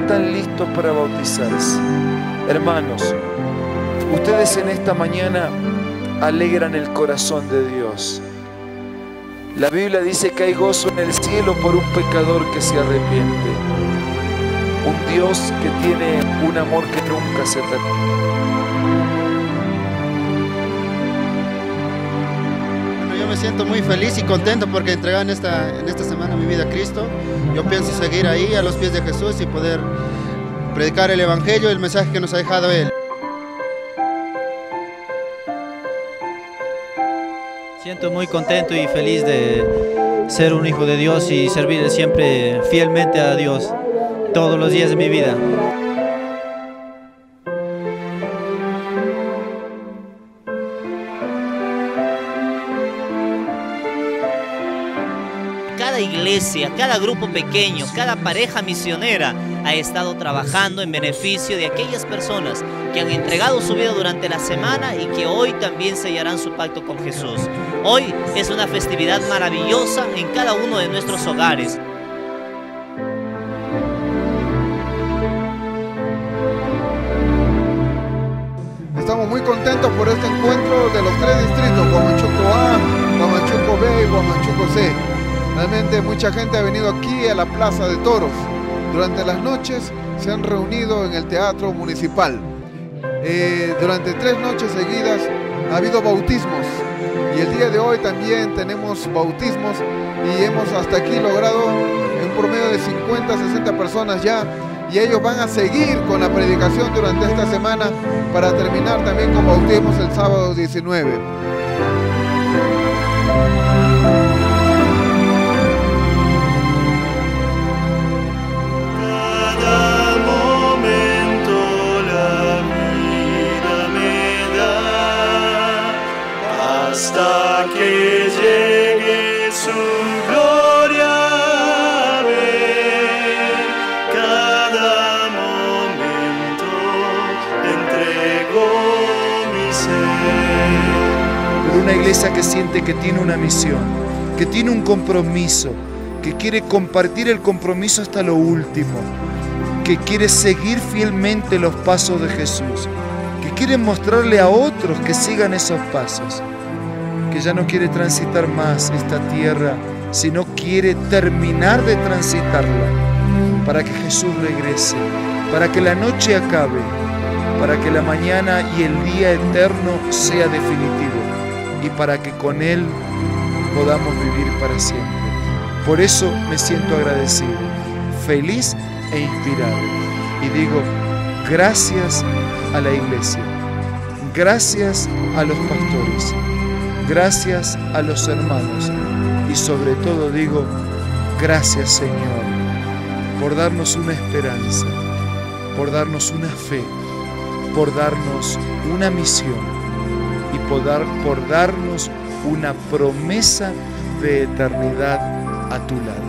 están listos para bautizarse. Hermanos, ustedes en esta mañana alegran el corazón de Dios. La Biblia dice que hay gozo en el cielo por un pecador que se arrepiente. Un Dios que tiene un amor que nunca se termina. Yo me siento muy feliz y contento porque entregué en esta semana mi vida a Cristo. Yo pienso seguir ahí a los pies de Jesús y poder predicar el Evangelio, el mensaje que nos ha dejado Él. Siento muy contento y feliz de ser un hijo de Dios y servir siempre fielmente a Dios todos los días de mi vida. Cada iglesia, cada grupo pequeño, cada pareja misionera ha estado trabajando en beneficio de aquellas personas que han entregado su vida durante la semana y que hoy también sellarán su pacto con Jesús. Hoy es una festividad maravillosa en cada uno de nuestros hogares. Estamos muy contentos por este encuentro de los tres distritos, Huamachuco A, Huamachuco B y Huamachuco C. Realmente mucha gente ha venido aquí a la Plaza de Toros. Durante las noches se han reunido en el Teatro Municipal. Durante 3 noches seguidas ha habido bautismos y el día de hoy también tenemos bautismos y hemos hasta aquí logrado un promedio de 50 a 60 personas ya, y ellos van a seguir con la predicación durante esta semana para terminar también con bautismos el sábado 19. Hasta que llegue su gloria, ver cada momento entrego mi ser. Pero una iglesia que siente que tiene una misión, que tiene un compromiso, que quiere compartir el compromiso hasta lo último, que quiere seguir fielmente los pasos de Jesús, que quiere mostrarle a otros que sigan esos pasos, que ya no quiere transitar más esta tierra, sino quiere terminar de transitarla para que Jesús regrese, para que la noche acabe, para que la mañana y el día eterno sea definitivo y para que con Él podamos vivir para siempre. Por eso me siento agradecido, feliz e inspirado y digo gracias a la iglesia, gracias a los pastores, gracias a los hermanos y sobre todo digo, gracias Señor, por darnos una esperanza, por darnos una fe, por darnos una misión y por darnos una promesa de eternidad a tu lado.